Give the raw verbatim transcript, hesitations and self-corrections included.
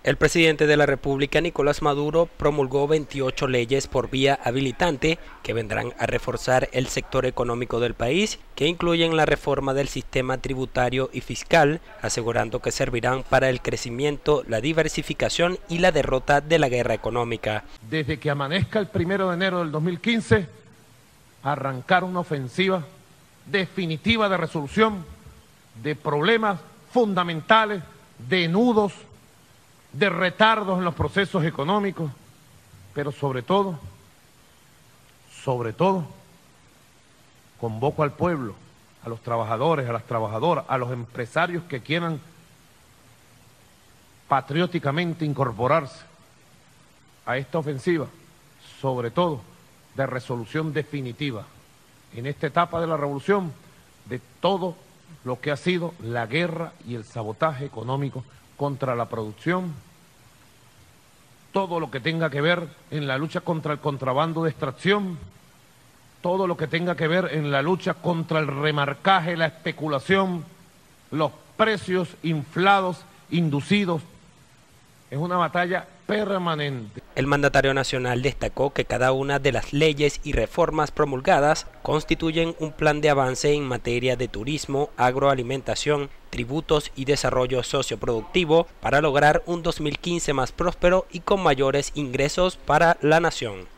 El presidente de la República, Nicolás Maduro, promulgó veintiocho leyes por vía habilitante que vendrán a reforzar el sector económico del país, que incluyen la reforma del sistema tributario y fiscal, asegurando que servirán para el crecimiento, la diversificación y la derrota de la guerra económica. Desde que amanezca el primero de enero del dos mil quince, arrancar una ofensiva definitiva de resolución de problemas fundamentales, de nudos, de retardos en los procesos económicos, pero sobre todo, sobre todo, convoco al pueblo, a los trabajadores, a las trabajadoras, a los empresarios que quieran patrióticamente incorporarse a esta ofensiva, sobre todo de resolución definitiva en esta etapa de la revolución de todo lo que ha sido la guerra y el sabotaje económico contra la producción, todo lo que tenga que ver en la lucha contra el contrabando de extracción, todo lo que tenga que ver en la lucha contra el remarcaje, la especulación, los precios inflados, inducidos. Es una batalla permanente. El mandatario nacional destacó que cada una de las leyes y reformas promulgadas constituyen un plan de avance en materia de turismo, agroalimentación, tributos y desarrollo socioproductivo para lograr un dos mil quince más próspero y con mayores ingresos para la nación.